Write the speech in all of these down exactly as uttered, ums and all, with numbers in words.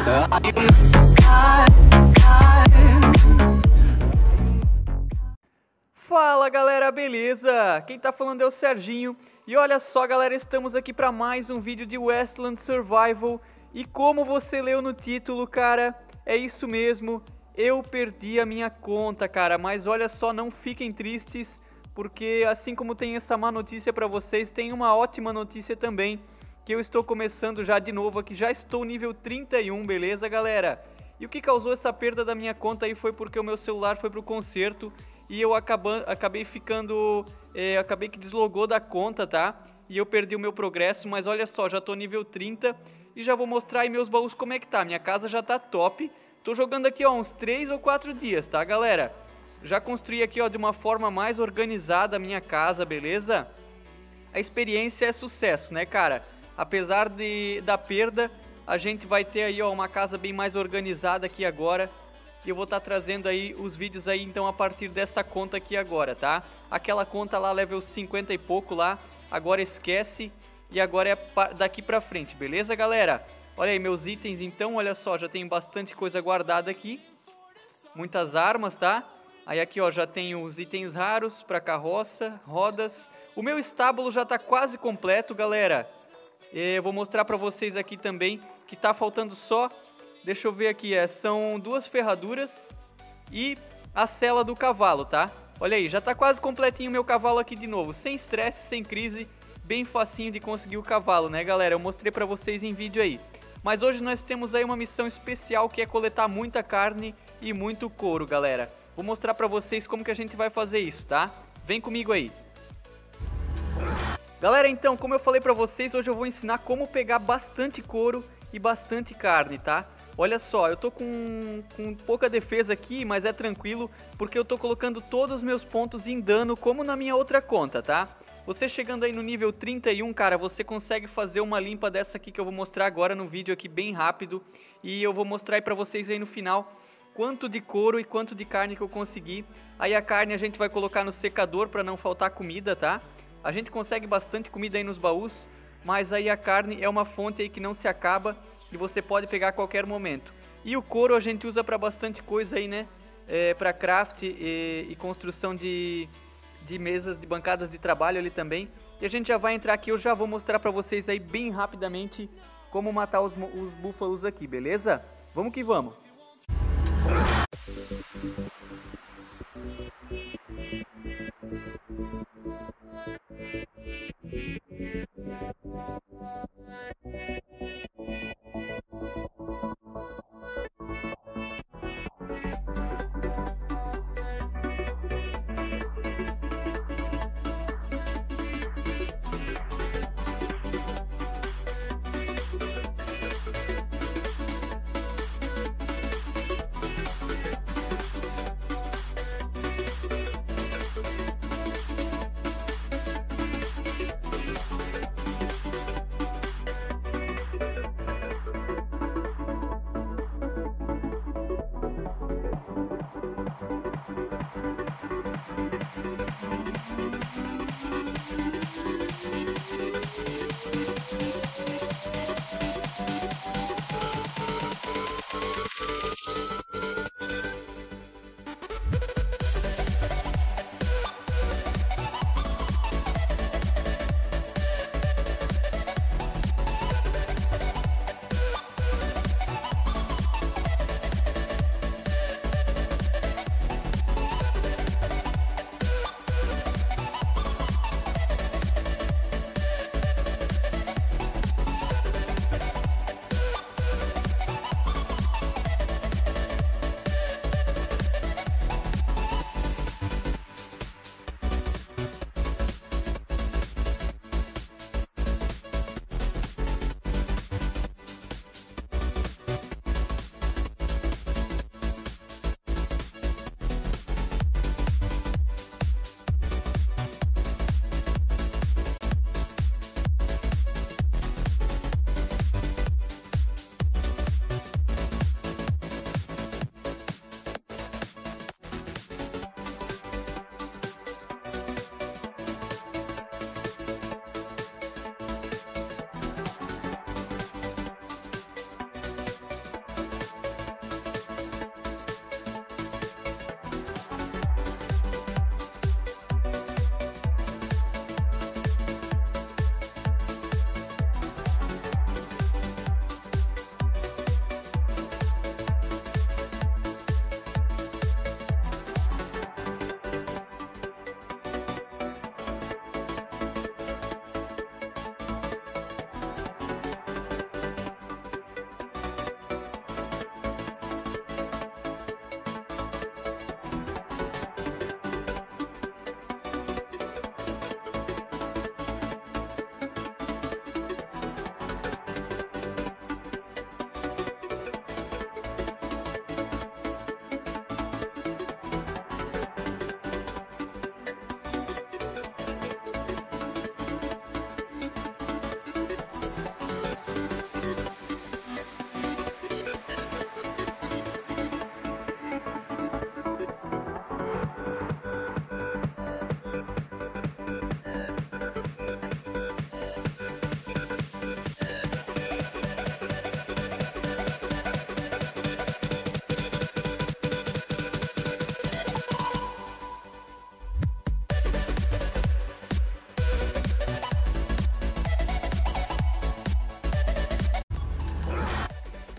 Fala galera, beleza? Quem tá falando é o Serginho. E olha só galera, estamos aqui para mais um vídeo de Wasteland Survival. E como você leu no título, cara, é isso mesmo. Eu perdi a minha conta, cara. Mas olha só, não fiquem tristes, porque assim como tem essa má notícia para vocês, tem uma ótima notícia também. Que eu estou começando já de novo aqui, já estou nível trinta e um, beleza galera? E o que causou essa perda da minha conta aí foi porque o meu celular foi pro concerto. E eu acabam, acabei ficando, é, acabei que deslogou da conta, tá? E eu perdi o meu progresso, mas olha só, já tô nível trinta e já vou mostrar aí meus baús como é que tá. Minha casa já tá top, tô jogando aqui ó, uns três ou quatro dias, tá galera? Já construí aqui ó, de uma forma mais organizada a minha casa, beleza? A experiência é sucesso, né cara? Apesar de, da perda, a gente vai ter aí ó, uma casa bem mais organizada aqui agora. E eu vou estar tá trazendo aí os vídeos aí então a partir dessa conta aqui agora, tá? Aquela conta lá, level cinquenta e pouco lá, agora esquece e agora é daqui pra frente, beleza galera? Olha aí meus itens então, olha só, já tem bastante coisa guardada aqui. Muitas armas, tá? Aí aqui ó, já tenho os itens raros pra carroça, rodas. O meu estábulo já tá quase completo, galera. Eu vou mostrar pra vocês aqui também que tá faltando só... Deixa eu ver aqui, é, são duas ferraduras e a sela do cavalo, tá? Olha aí, já tá quase completinho o meu cavalo aqui de novo, sem estresse, sem crise, bem facinho de conseguir o cavalo, né galera? Eu mostrei pra vocês em vídeo aí. Mas hoje nós temos aí uma missão especial que é coletar muita carne e muito couro, galera. Vou mostrar pra vocês como que a gente vai fazer isso, tá? Vem comigo aí. Galera, então, como eu falei pra vocês, hoje eu vou ensinar como pegar bastante couro e bastante carne, tá? Olha só, eu tô com, com pouca defesa aqui, mas é tranquilo, porque eu tô colocando todos os meus pontos em dano, como na minha outra conta, tá? Você chegando aí no nível trinta e um, cara, você consegue fazer uma limpa dessa aqui que eu vou mostrar agora no vídeo aqui bem rápido. E eu vou mostrar aí pra vocês aí no final quanto de couro e quanto de carne que eu consegui. Aí a carne a gente vai colocar no secador pra não faltar comida, tá? A gente consegue bastante comida aí nos baús, mas aí a carne é uma fonte aí que não se acaba. E você pode pegar a qualquer momento. E o couro a gente usa para bastante coisa aí, né? É, para craft e, e construção de, de mesas, de bancadas de trabalho ali também. E a gente já vai entrar aqui, eu já vou mostrar para vocês aí bem rapidamente como matar os, os búfalos aqui, beleza? Vamos que vamos!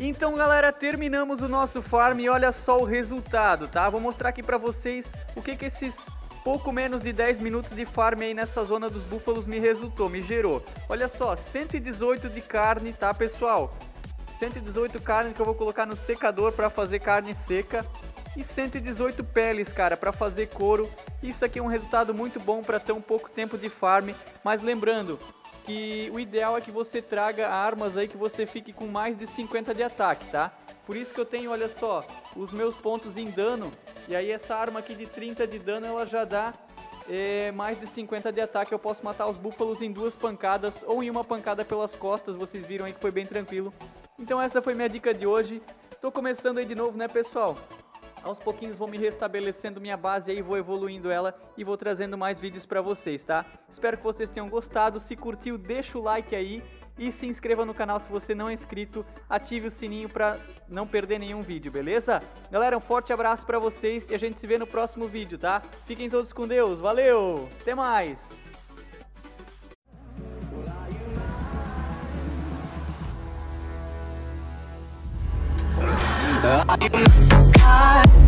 Então galera, terminamos o nosso farm e olha só o resultado, tá? Vou mostrar aqui pra vocês o que que esses pouco menos de dez minutos de farm aí nessa zona dos búfalos me resultou, me gerou. Olha só, cento e dezoito de carne, tá pessoal? cento e dezoito carne que eu vou colocar no secador pra fazer carne seca. E cento e dezoito peles, cara, pra fazer couro. Isso aqui é um resultado muito bom pra tão pouco tempo de farm. Mas lembrando que o ideal é que você traga armas aí que você fique com mais de cinquenta de ataque, tá? Por isso que eu tenho, olha só, os meus pontos em dano. E aí essa arma aqui de trinta de dano, ela já dá é, mais de cinquenta de ataque. Eu posso matar os búfalos em duas pancadas ou em uma pancada pelas costas. Vocês viram aí que foi bem tranquilo. Então essa foi minha dica de hoje. Tô começando aí de novo, né, pessoal? Aos pouquinhos vou me restabelecendo minha base aí, vou evoluindo ela e vou trazendo mais vídeos pra vocês, tá? Espero que vocês tenham gostado. Se curtiu, deixa o like aí e se inscreva no canal se você não é inscrito. Ative o sininho pra não perder nenhum vídeo, beleza? Galera, um forte abraço pra vocês e a gente se vê no próximo vídeo, tá? Fiquem todos com Deus, valeu! Até mais! I